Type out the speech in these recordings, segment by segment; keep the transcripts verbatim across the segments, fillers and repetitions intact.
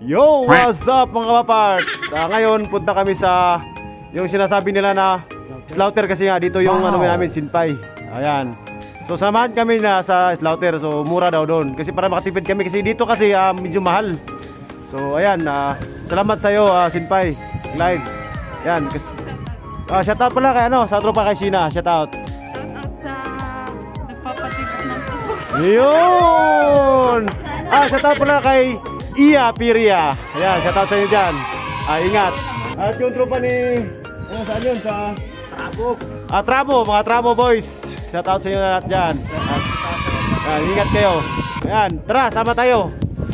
Yo, what's up mga kapapart? Uh, ngayon punta kami sa yung sinasabi nila na slaughter kasi nga dito yung wow. ano namin Sinpay. Ayan. So samahan kami na sa slaughter. So mura daw doon kasi para makatipid kami kasi dito kasi uh, medyo mahal. So ayan, uh, salamat sa iyo uh, Sinpay live. Ayan. Kasi, uh, shout out pala kay ano, sa tropa kay Sheena. Shout out. Shout out sa nagpapatibok ng puso. Yun. Ah, shout out pala kay Iya Piria. Ayan, shout out sa inyo dyan. Ah, ingat. At yung tropa ni ano saan yun? Sa Trabo. Ah, Trabo, mga Trabo boys. Shout out sa inyo lahat dyan. At, ah, ingat kayo. Ayan, tara, sama tayo.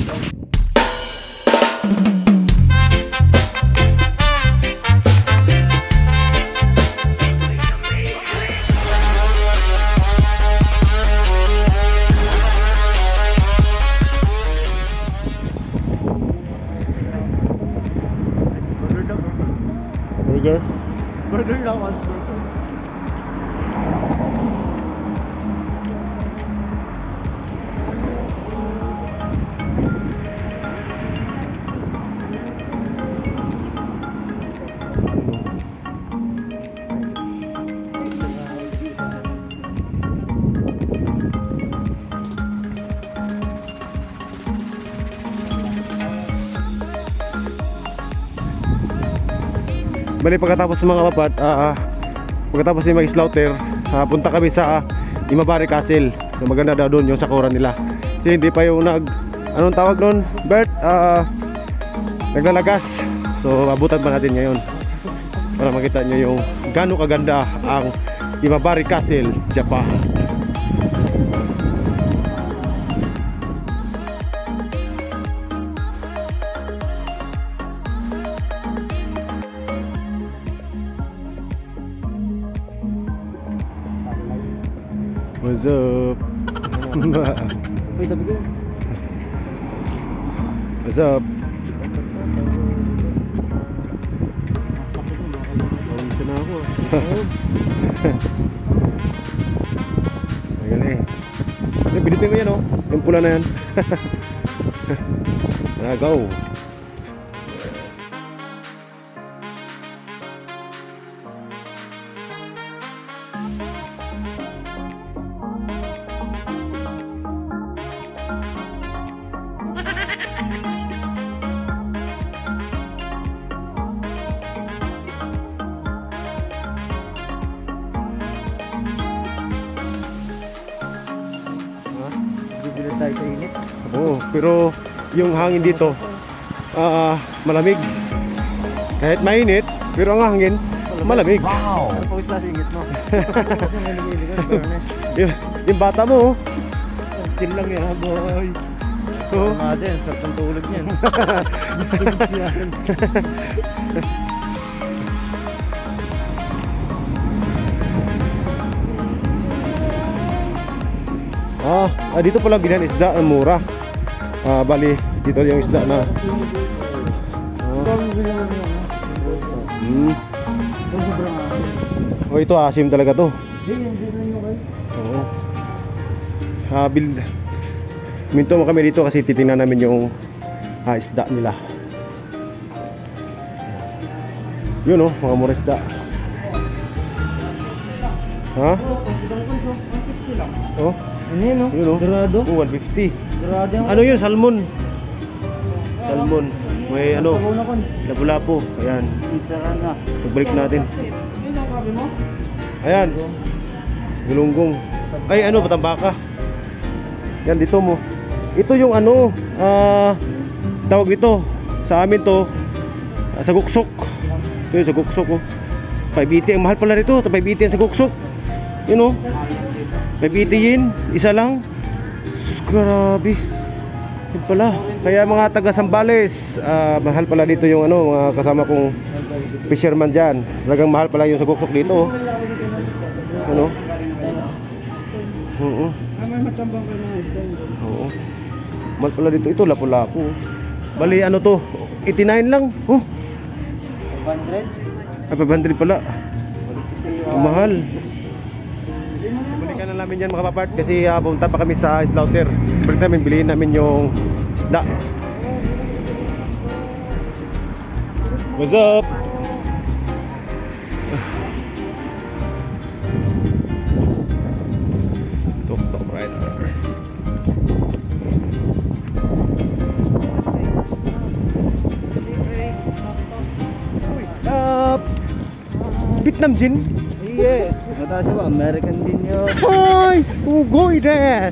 Burger? Burger lang, once burger. Bali pagkatapos mga kapat, uh, pagkatapos yung mag-slaughter, uh, punta kami sa uh, Imabari Castle. So maganda daw doon yung sakuran nila. Kasi hindi pa yung nag, anong tawag doon, Bert? Uh, naglalagas. So abutan pa natin ngayon para makita nyo yung gaano kaganda ang Imabari Castle, Japan. What's up? What's up? Bisa na ako. Magaling. Yung pilitin mo yan oh. Yung pula na yan. Na go. Tayo sa init. Oo, pero yung hangin dito uh, malamig. Kahit mainit, pero ang hangin malamig. Wow! Ang pawis na singit mo. yung, yung bata mo chill lang yan boy. Oo. Tama din, sarap ng tulog niyan. Ah, ah, dito pala bilhan isda ang mura. Ah, bali dito yung isda na. Oh. Hmm. Oh, ito asim talaga to. Oo. Ah, bil minto mo kami dito kasi titingnan namin yung ah, isda nila. Yun oh, mga mura isda. Ha? Oh. Ano yun o? Yun o. Dorado? Oh, one fifty. Dorado. Ano yun? Salmon. Salmon. May ano? Lapu-lapu. Ayan. Pagbalik natin. Ayan. Gulunggong. Ay ano? Patambaka. Yan dito mo. Ito yung ano? Ah, tawag dito. Sa amin to. Ah, sa guksok. Yun sa guksok oh. five eighty. Ang mahal pala rito. five eighty sa guksok. Yun o. five eighty yen, isa lang. Grabe. Yun pala. Kaya mga taga Sambales, uh, mahal pala dito yung ano, mga kasama kong fisherman dyan. Talagang mahal pala yung sa guksok dito. Ano? Oo. Oo. Mahal pala dito. Ito, lapu-lapu. Bali, ano to? eighty-nine lang. Oh. five hundred? Ah, five hundred pala. Mahal. Balikan na namin yan mga kapapart kasi uh, pumunta pa kami sa slaughter. Balik namin, bilihin namin yung isda. What's up? Tuk-tuk rider. Up. Vietnam Jin. Iya, nggak tahu American din yun. Guys, ugoy des.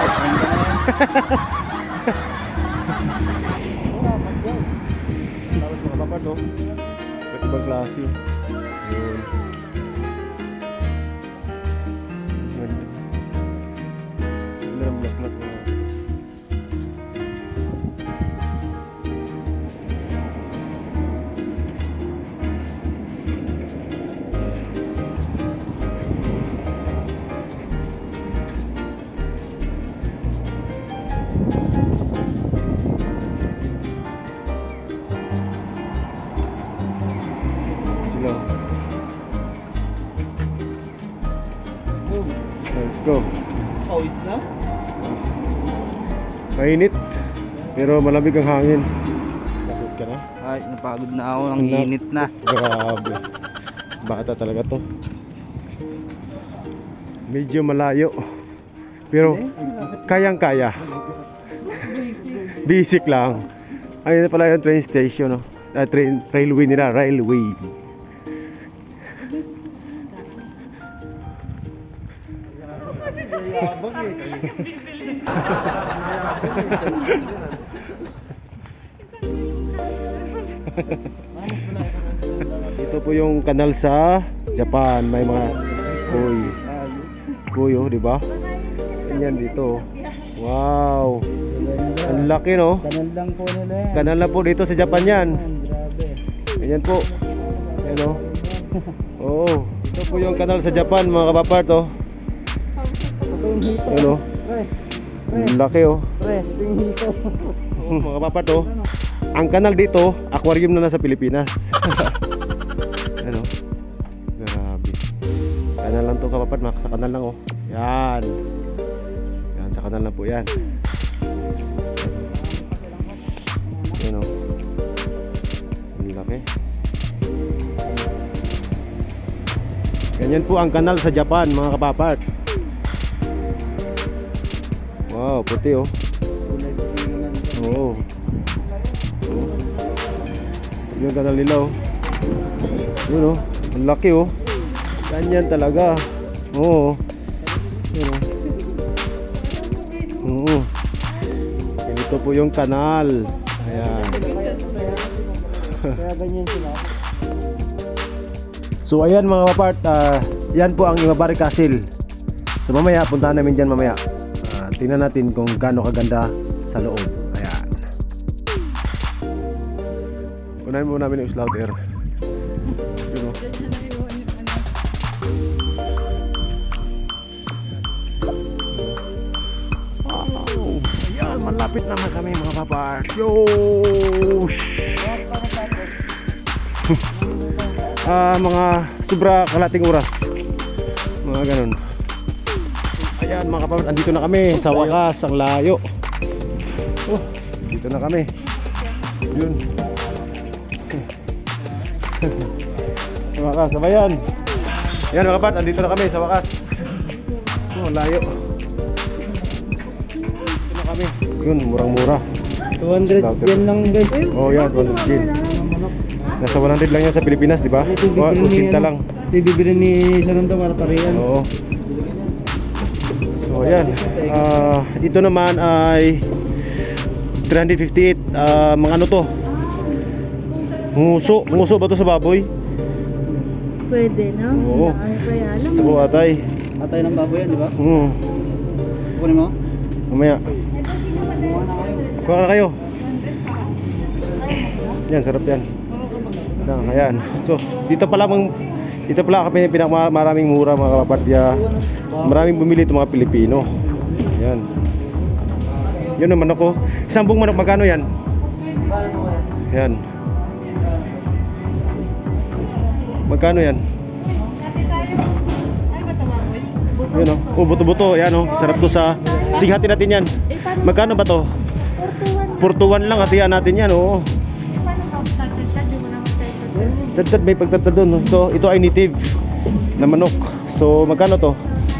Tapos mga papa to. Iba't ibang klase. Yun. Ganda. Ganda ng black-black mga. Let's go. Oh, is na? Mainit, pero malamig ang hangin. Pagod ka na? Ay, napagod na ako. Ang Anak. init na. Grabe. Bata talaga to. Medyo malayo. Pero kayang-kaya. Basic lang. Ayun pala yung train station, no? Ah, train, railway nila, railway. Ito po yung kanal sa Japan. May mga kuy. Kuyo, di ba? Ganyan dito. Wow. Ang laki, no? Kanal lang po nila yan. Kanal na po dito sa Japan yan. Grabe. Ganyan po. Ayan, oh. Oo. Ito po yung kanal sa Japan, mga kapapart, oh. Ayan, oh. Ang laki, oh. Pre, yung hito. Oh, mga kapapart, oh. Ang kanal dito, aquarium na nasa Pilipinas. Ano? Grabe. Kanal lang to kapapart, sa kanal lang, oh. Yan. Yan, sa kanal lang po yan. Yan, oh. Ang laki. Ganyan po ang kanal sa Japan, mga kapapart. Wow, puti, oh. Oo. Oh. Yung kanal nila, oh. Yun, oh. Ang laki, oh. Ganyan talaga. Oo. Yun, oh. Oo. Ganito po yung kanal. Ayan. Kaya ganyan sila. So ayan mga kapart, uh, yan po ang Imabari Castle. So mamaya, puntahan namin dyan mamaya. uh, Tingnan natin kung gaano kaganda sa loob. Ayan. Unahin muna namin yung slaughter. Yun, oh. Wow. Ayan, malapit naman kami mga kapart. Yo! Ah, uh, mga sobra kalating oras. Mga ganun. Ayan mga kapatid, andito na kami sa wakas, ang layo. Oh, dito na kami. Yun. Sa wakas, sabayan. Ayan mga kapatid, andito na kami sa wakas. Oh, layo. Dito na kami. Yun, murang-mura. two hundred yen lang guys. Oh, yan, two hundred yen. Nasa one hundred lang yan sa Pilipinas, di ba? eighty lang. Ito bibili ni Sarundo Martarian. Oo. So, ayan. Uh, ito naman ay three hundred fifty-eight. Uh, mga ano to? Nguso. Nguso ba to sa baboy? Pwede, no? Oo. Ano pa yan? Sa po atay. Atay ng baboy yan, di ba? Hmm. Kunin mo? Mamaya. Kuha na kayo. Yan, sarap yan. Ayan. So, dito pala mang dito pala kami pinakamaraming mura mga kapatya. Maraming bumili itong mga Pilipino. Ayan. Yun naman ako. Isang buong manok magkano yan? Ayan. Magkano yan? Yun, oh. Oh, buto-buto. Ayan, oh. Sarap to sa... Sige, hati natin yan. Magkano ba to? four to one lang. Hatihan natin yan, oh. Tad-tad, may pagtad doon. So, ito ay native na manok. So, magkano to?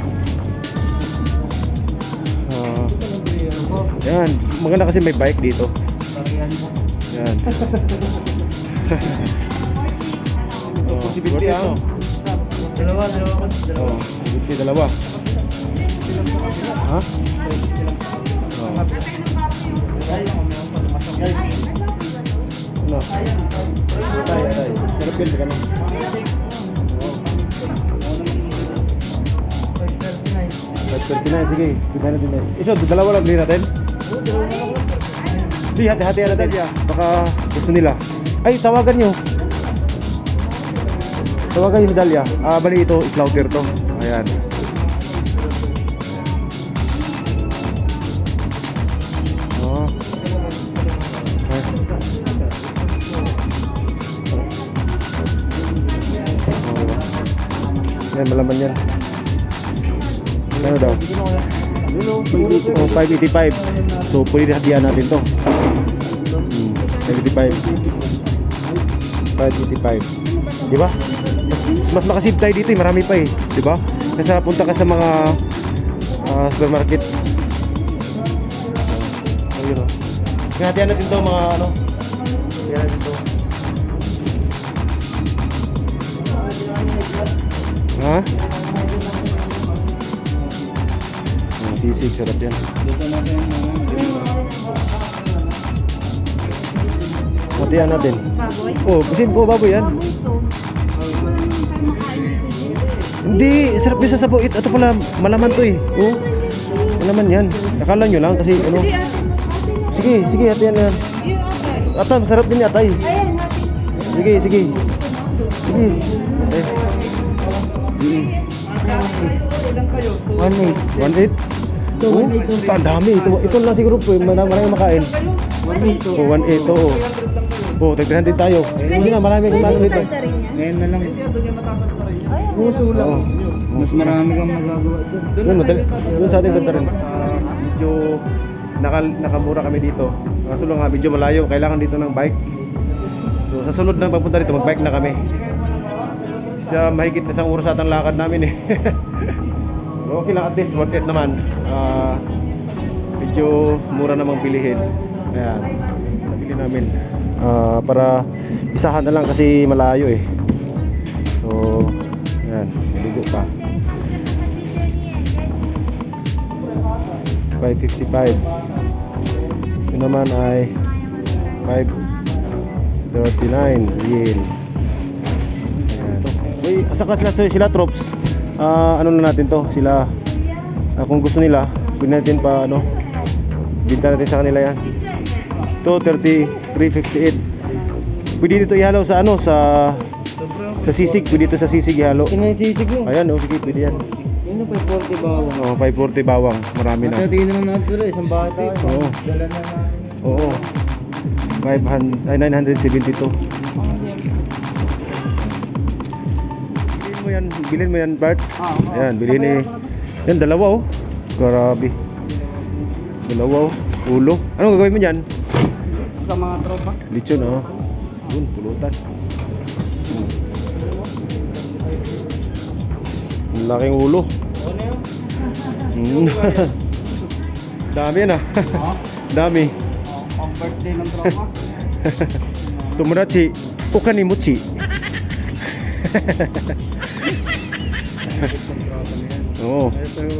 Uh, yan. Maganda kasi may bike dito. Yan. Oh, buti ano? Dalawa, dalawa. Oh, buti dalawa. Ha? Oh. Ano? Tay, tay. Sarapin ka na. five thirty-nine, sige. Kita natin na. Iso, dalawa lang bili natin? Sige, hati-hati natin. Baka gusto nila. Ay, tawagan nyo. Tawagan nyo si Dalia. Ah, bali ito, slaughter to. Ayan. Oh. Okay. Oh. Yan, malaman yan. Ano daw? Oh, five eighty-five. So, pwede hadihan natin to. Hmm, five eighty-five. five eighty-five. Di ba? Mas, mas makasave tayo dito eh. Marami pa eh. Di ba? Kasi punta ka sa mga uh, supermarket. Oh, ayun oh. Hadihan natin to mga ano. Hadihan natin to. Ha? Sisig, sarap yan. Matiyan natin. Oh, kasi po baboy yan. Hindi, sarap din sa sabaw. Ito pala, malaman to eh. Oh, malaman yan. Akala nyo lang kasi ano. Sige, sige, atiyan na yan. Ata, masarap din yata eh. Sige, sige. Sige. Eh. one eight. one eight? Oh, ang dami. Ito, ito lang siguro po. Marami makain. Oh, one eight. Oo. Oh, tagdahan din tayo. Hindi na, marami kang ano dito. Ngayon na lang. Puso lang. Mas marami kang magagawa doon. Doon, madali. Doon sa ating ganda rin. Medyo naka, nakamura kami dito. Kaso lang nga, medyo malayo. Kailangan dito ng bike. So, sa sunod ng pagpunta dito, mag-bike na kami. Sa mahigit na isang oras atang lakad namin eh. Okay lang, at least worth it naman. Uh, medyo mura namang bilihin. Ayan, nabili namin uh, para isahan na lang kasi malayo eh. So, ayan, maligo pa. five fifty-five. Ito naman ay five thirty-nine yen. Ayan. Uy, saka sila, sila troops. Uh, ano na natin to sila uh, kung gusto nila pwede natin pa ano binta natin sa kanila yan. Ito thirty-three fifty-eight. Pwede dito ihalo sa ano sa sa sisig. Pwede dito sa sisig ihalo. Tingnan yung sisig mo. Ayan oh, sige pwede yan. Yun yung five forty bawang. Oh, five forty bawang. Marami na. Matatiin naman natin ito. Isang bata. Oo. Dala na natin. Oo. five hundred, ay, nine seventy-two. Yan, bilhin mo yan Bart. Ayan, bilhin ni yan, dalawa oh. Grabe. Dalawa oh, ulo. Anong gagawin mo dyan? Sa mga tropa. Lechon oh. Yun, pulutan. Ang laking ulo. Mm. Dami yan ah. Dami. Ang birthday ng tropa. Tomodachi Okanimuchi. Oo.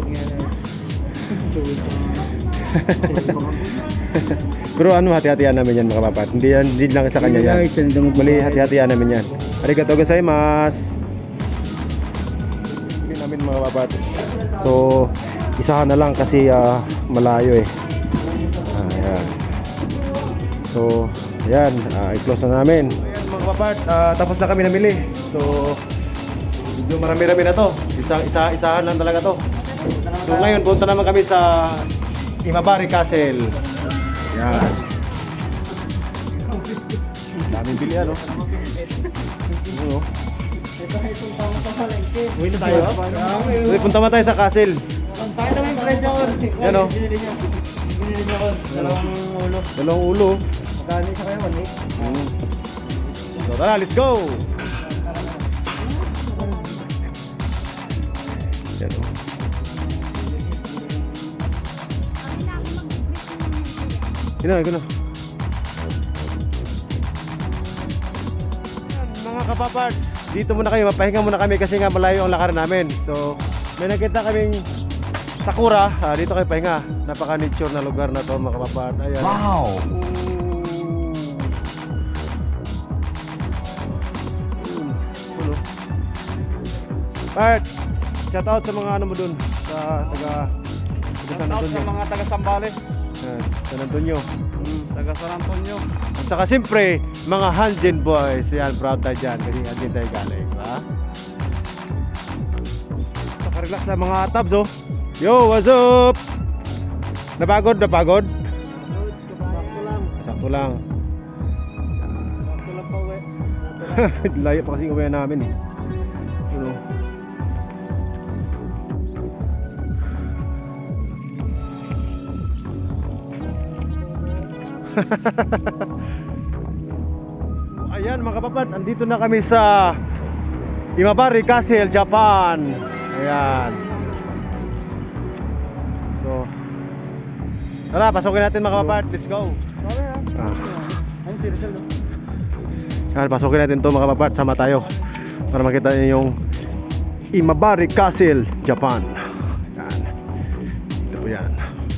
Pero ano, hati-hatian namin yan mga kapapat. Hindi yan, hindi lang sa kanya yan. Mali, hati-hatian namin yan. Arigatou gozaimasu. Hindi namin mga kapapat. So, isahan na lang kasi uh, malayo eh. Ayan. So, ayan, uh, i-close na namin. Ayan mga kapapat, uh, tapos na kami namili. So, medyo marami-rami na to. Isa, isa, isahan lang talaga to. So ngayon, punta naman kami sa Imabari Castle. Yan. Daming bilihan, no? Ano? Uwi na tayo. Uwi, punta mo tayo sa castle. Tayo naman yung presyo ko. Yan, no? Binili niya ko. Dalawang ulo. Dalawang ulo. Magkano siya kayo? one eight? Hmm. So tara, let's go! Yan o. Gina, gina. Mga kapaparts, dito muna kayo, mapahinga muna kami kasi nga malayo ang lakaran namin. So, may nakita kaming sakura, ah, dito kayo pahinga. Napaka-nature na lugar na to mga kapaparts. Ayan. Wow! Part, shout out sa mga ano mo dun sa taga taga San Out sa Antonio. mga taga Sambales. Ayan, San Antonio. Hmm, taga San Antonio. At saka siyempre, mga Hanjin boys. Yan, proud tayo dyan. Kasi Hanjin tayo galing. Ha? Nakarelax sa mga tabs, oh. Yo, what's up? Napagod, napagod? Sakto lang. Sakto lang. Sakto lang pa uwi. Layo pa kasi uwi namin eh. You know. Ayan mga kapapat, andito na kami sa Imabari Castle, Japan. Ayan. So, tara, pasukin natin mga kapapat. Let's go. Ah. Ayan, pasukin natin to mga kapapat. Sama tayo para makita niyo yung Imabari Castle, Japan. Ayan. Ito po yan.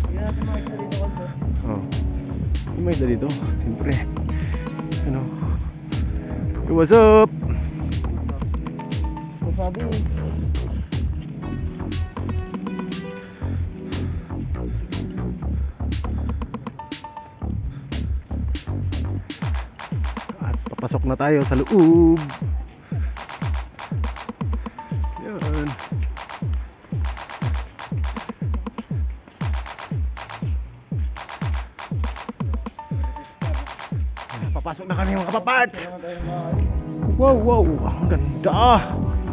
Oh. May isda dito, siyempre. Ano? Hey, what's up? Sabi At papasok na tayo sa loob. Yan. Papasok na kami mga kapaparts. Wow, wow, ang ganda.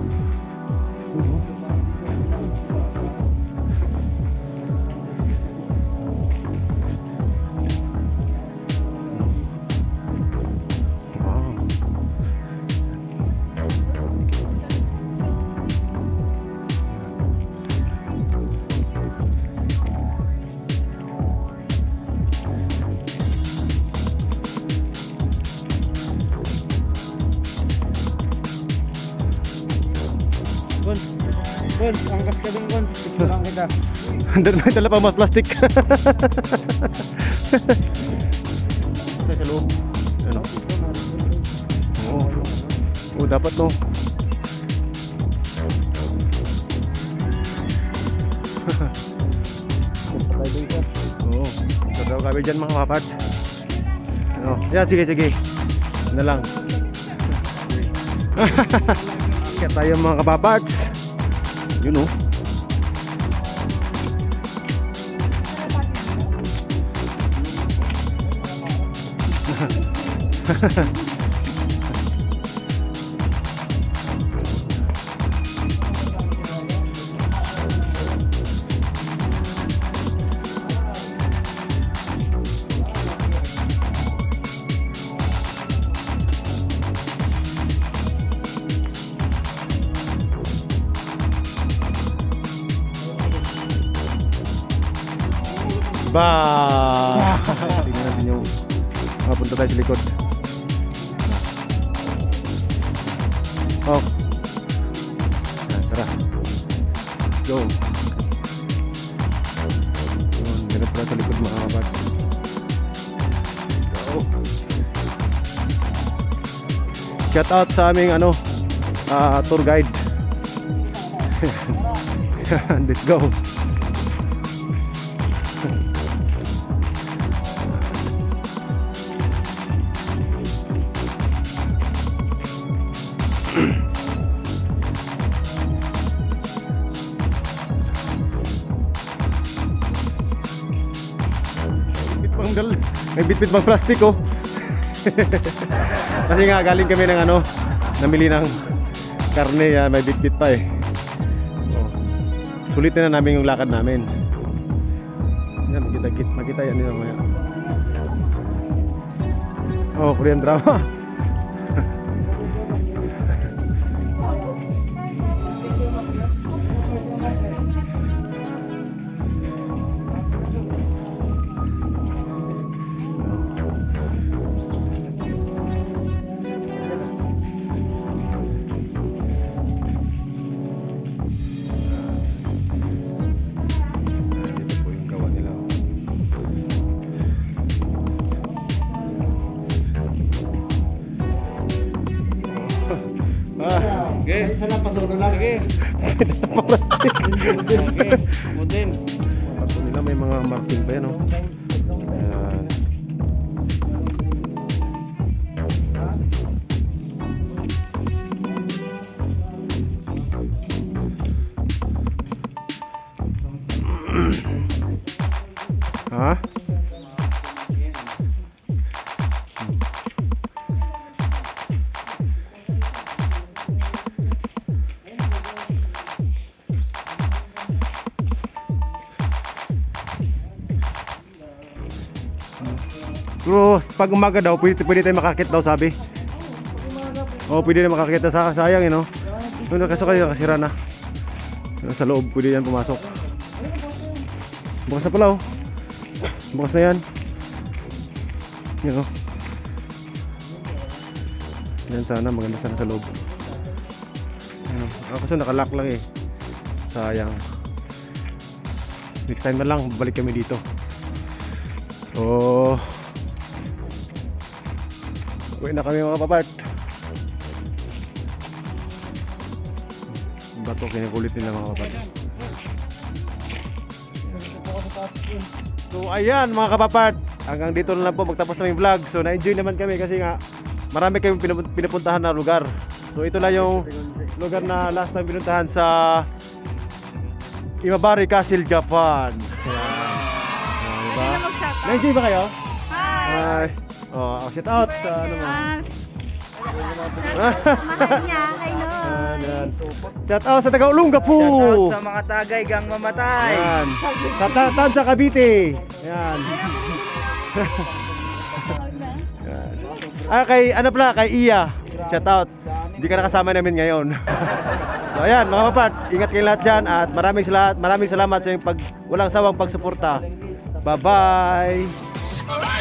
Wow. Gon, Gon, angkas ka din Gon. Picture lang kita. Andun may tala pa mas plastic. Sa sa loob. Ano? Oo. Oo, dapat no. Oo. Sadaw kami dyan mga kapats. Ano? Yan, sige, sige. Na lang. Kaya tayo mga kapaparts. Yun oh. Ba. Tingnan natin yung mapunta tayo sa likod. Oh. Nah, tara. Go. Yun, ganap pala sa likod mga kapat. Go. Shout out sa aming ano, uh, tour guide. Let's go. May bitbit pang plastic oh. Kasi nga galing kami ng ano, namili ng karne, ya, may bitbit pa eh. Oh. Sulitin na namin yung lakad namin. Yan, makita, makita yan nila mamaya. Oh, Korean drama. Okay. Isa lang pasolo lang. Sige. Okay. Mudin. Pato nila may mga marking pa yan, no? Ayan. Ha? Pero pag umaga daw, pwede, pwede tayo makakit daw, sabi. Oo, pwede na makakit na, sa, sayang eh, no? Pero kaso kayo nakasira na. Sa loob, pwede yan pumasok. Bukas na pala, oh. Bukas na yan. Yan, oh. Yan sana, maganda sana sa loob. Yan, oh. Ah, kasi nakalock lang eh. Sayang. Next time na lang, balik kami dito. So uwi na kami mga kapapart. Bato kinukulit nila mga kapapart. So ayan mga kapapart, hanggang dito na lang po magtapos ng vlog. So na-enjoy naman kami kasi nga marami kayong pinupuntahan na lugar. So ito lang yung lugar na last time pinuntahan sa Imabari Castle, Japan. Ayan. Diba? Na-enjoy ba kayo? Hi! Oh, shout out sa ano mo? Mahal niya, I know. Ayan. Shout out sa taga-Olonga po. Shout out sa mga tagay gang mamatay. Ayan. Tatatan sa Cavite. Ayan. Ayan. Ah, kay ano pala, kay Iya. Shout out. Hindi ka nakasama namin ngayon. So ayan mga kapart, ingat kayo lahat dyan at maraming salamat, maraming salamat sa yung pag, walang sawang pagsuporta. Bye bye.